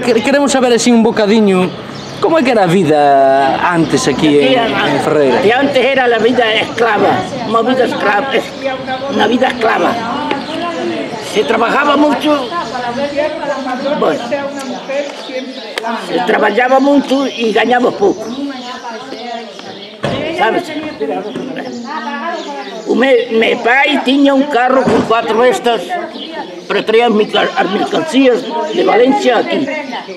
queremos saber así un bocadiño, como é que era a vida antes aquí en Ferreira? De antes era la vida esclava, una vida esclava. Se trabajaba mucho, bueno, se trabajaba mucho y ganaba poco, ¿sabes? Mi pai tenía un carro con 4 estas para traer mercancías de Valencia aquí.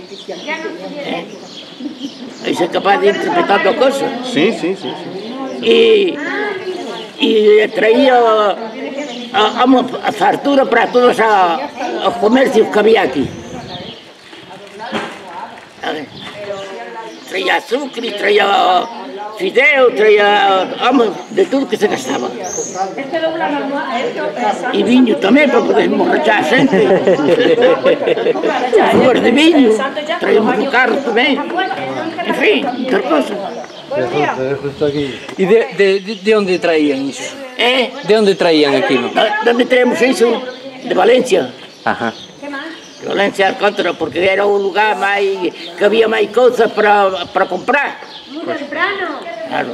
Es capaz de interpretar las cosas. Sí. Y traía uma fartura para todos os comercios que había aquí. Traía azúcar, traía fideo, traía de tudo que se gastava. E vinho também para poder emborrachar a gente. Flores de vinho, traíamos um carro também. Enfim, outra coisa. E de onde traían iso? De onde traían aquilo? De onde traemos iso? De Valencia. Ajá. De Valencia Alcántara, porque era o lugar que había máis cousas para comprar. Claro.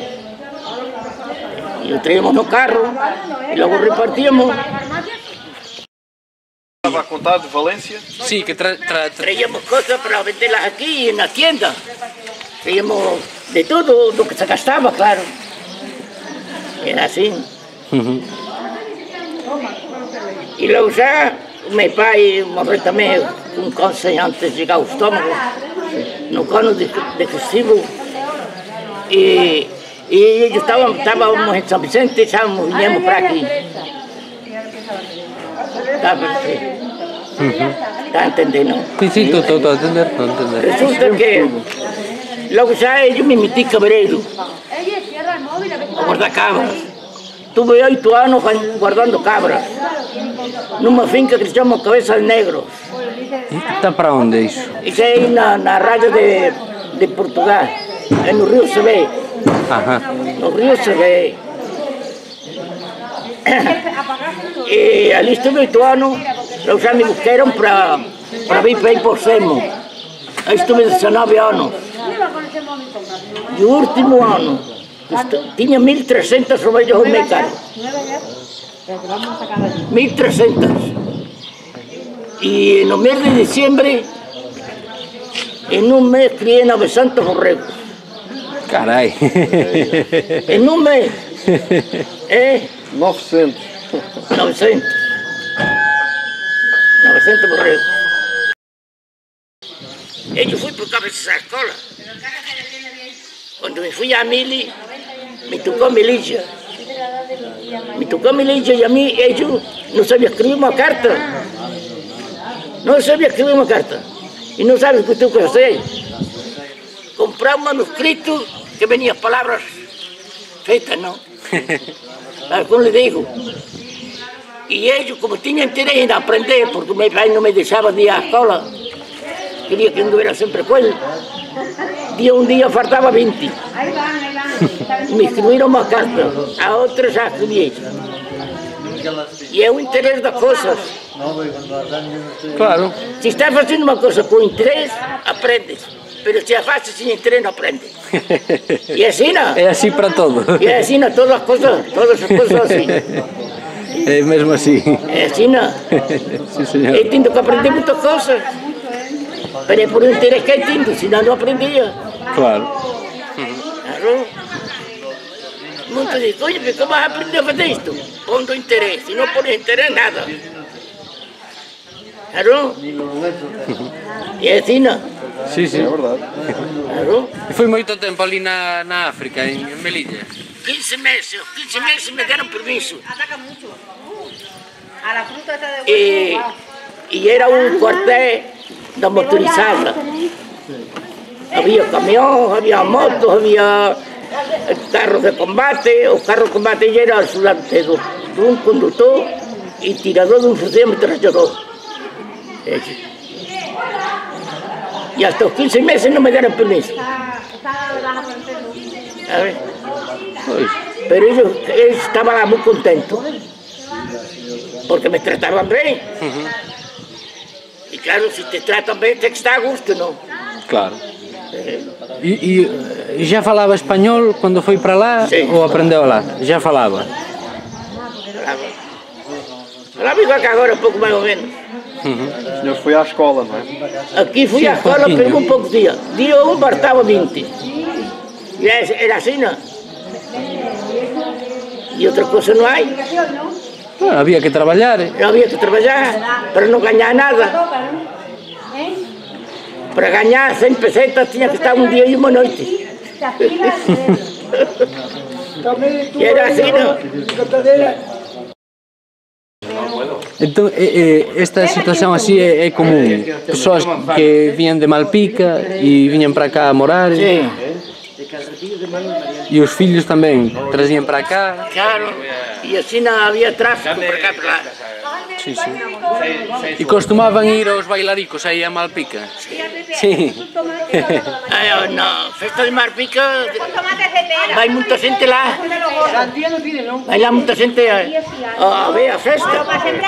Y lo traíamos no carro y luego repartíamos. ¿Estaba a contar de Valencia? Sí, que traíamos cosas para venderlas aquí en la tienda. Traíamos de todo lo que se gastaba, claro. Era así. Y luego ya, mi pai morreu también con cáncer antes de llegar al estómago, no cano digestivo. Y ellos estábamos en San Vicente, veníamos para aquí. ¿Está entendiendo? Sí, todo entender. Resulta que luego ya ellos me metí cabreiro a guardar cabras. Tuve 8 años guardando cabras, numa finca que se llama Cabeza de Negro. ¿Está para onde isso? Isso é aí na raya de Portugal, é no Rio Sebé. Ajá. No Rio Sebé. E ali estuve 8 anos, los já me buscaram para vir para aí por Semo. Aí estuve 19 anos. E o último ano, tinha 1.300 ovelhas ao meu cargo. 1.300. E no mês de diciembre, en un mes crié 900 borregos. Caray. En un mes. 900. 900 borregos. Yo fui por cabeza a la escuela. Cuando me fui a Mili, me tocó milícia. Y a mí ellos no sabían escribir una carta. No sabía escribir una carta. Y no sabes qué tengo que hacer. Comprar un manuscrito que venía palabras feitas, ¿no? ¿Cómo le digo? Y ellos, como tenían interés en aprender, porque mi padre no me dejaba de ir a la escuela, quería que anduviera siempre con él. Un día faltaba 20. Me escribieron una carta, a otros ya escribí. Y es un interés de cosas. Claro. Si estás haciendo una cosa con interés, aprendes. Pero si la haces sin interés, no aprendes. Y así no. É así para todo. Y así no, todas las cosas así. É mesmo así. Es así no. Sí, señor. He tenido que aprender muchas cosas. Pero es por un interés que he tenido, si no, no aprendía. Claro. Claro. Muchos dicen, oye, pero ¿cómo vas a aprender a hacer esto? Pongo interés, si no pones interés, nada. Claro. E así no. Sí. É verdade. Claro. E foi moito tempo ali na África, en Melilla? 15 meses me dieron permiso. Ataca mucho. A la fruta está de vuelta. Y era un cuartel de motorizada. Había camión, había motos, había carros de combate. Los carros de combate ya eran delante de un conductor y tirador de un fusil ametrallador. Y hasta los 15 meses no me dieron permiso. A ver. Pero ellos estaban muy contentos porque me trataban bien. Y Claro, se te tratam bem, tem que estar a gusto, não? Claro. E já falava espanhol quando foi para lá? Sim. Ou aprendeu lá? Já falava? Falava igual que agora, um pouco mais ou menos. O senhor foi à escola, não é? Aqui fui à escola, pouquinho. pegou um pouco de dia. Dia 1 bastava 20. E era assim, não? E outra coisa não há. Ah, havia que trabalhar. Não havia que trabalhar para não ganhar nada. Para ganhar 100 pesetas tinha que estar um dia e uma noite. E era assim, não? Então, esta situação assim é comum. Pessoas que vinham de Malpica e vinham para cá a morar. Sim. E os filhos também traziam para cá. Claro. E assim não havia tráfico para cá e para lá. Sim, sim. E costumavam ir aos bailaricos aí a Malpica? Sim. Ah, na festa de Marpica vai muita gente lá. Vai lá muita gente a ver a festa.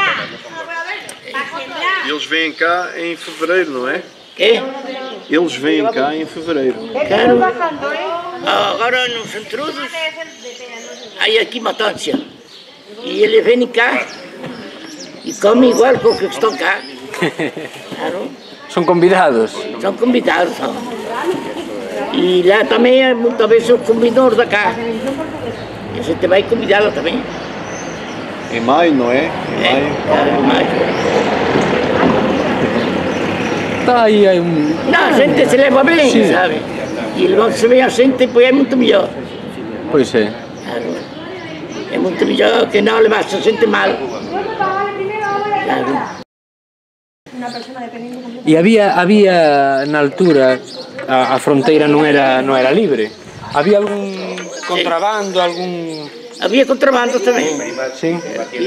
Eles vêm cá em fevereiro, não é? Que? Eles vêm cá em fevereiro. Claro. Agora nos intrusos, aí aqui Matância. E eles vêm cá e comem igual com os que estão cá. Claro. São convidados. São convidados. São. E lá também muitas vezes os convidadores da cá. E a gente vai convidá-la também. Em maio, não é? Em maio. Tá aí, aí um... Não, a gente se leva bem, Sim. sabe? E quando se vê a gente, depois é muito melhor. Pois é. Claro. É muito melhor que não levar-se a gente mal. Claro. E havia na altura, a fronteira não era livre? Havia algum contrabando, algum... Havia contrabando também. Sim.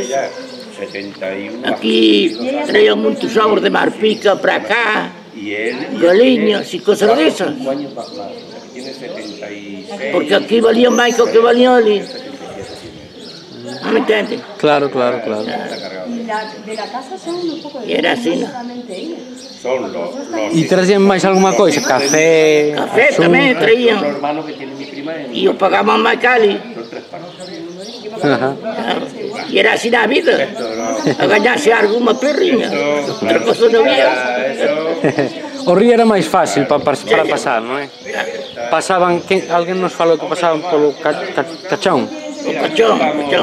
Aqui traíam muitos ovos de Marpica para cá, galinhas e coisas dessas. Porque aqui valiam mais que o que valiam ali. Não me entende? Claro, claro, claro. E era assim, não? E traziam mais alguma coisa? Café? Café açúcar? também traíam. E eu pagava mais caro. Aham. E era assim na vida. A ganhar-se alguma perrinha. Outra coisa não havia. O rio era mais fácil para passar, não é? Passavam, alguém nos falou que passavam pelo Cachão. O cachão,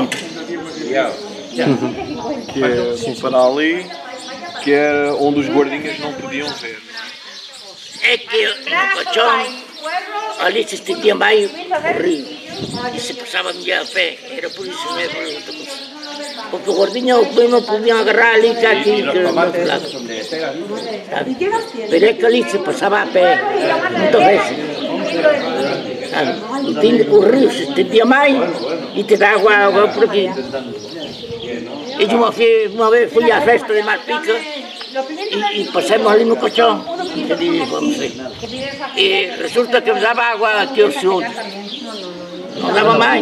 Que é para ali, que era onde os guardinhas não podiam ver. É que no cachão, ali se estendia mais o rio. E se passava melhor a pé. Era por isso mesmo. Porque o guardinha não podiam agarrar ali, cá aqui, do outro lado. Sabe? Mas é que ali se passava a pé, muitas vezes. Sabe? E o rio se estendia mais e te dá água por aqui. E de uma vez fui à festa de Marpica e passamos ali no colchão. E resulta que me dava água aqui aos olhos. Não dava mais.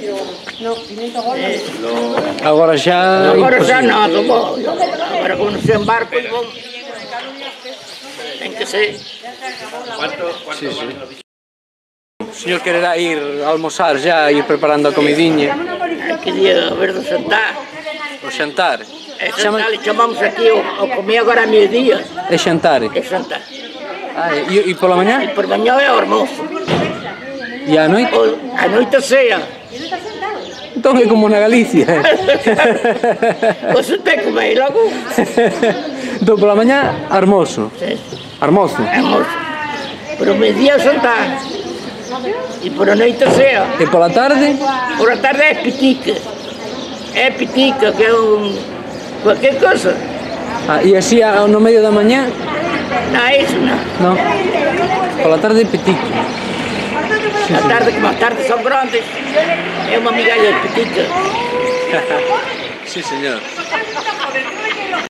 Agora já... Agora já não, agora quando se embarca e vamos. Tem que ser. Sim, sim. O senhor quererá ir almoçar já, ir preparando a comidinha? Queria ver de sentar. O jantar? É sentar, lhe chamamos aqui, eu comi agora a meio-dia. É jantar? É sentar. Ah, e pela manhã? E por manhã é almoço. E à noite? À noite a ceia. Então é como na Galícia. Você tem que comer logo. Então pela manhã, almoço. Almoço? Almoço. Por meio-dia é sentar. E por a noite a ceia. E pela tarde? Por a tarde é pitica. É pitica, que é qualquer coisa. Ah, e assim no meio da manhã? Não é isso, não. Não. Pela tarde é pitique. A tarde, como as tardes são grandes, é uma migalha pitica. Sim, senhor.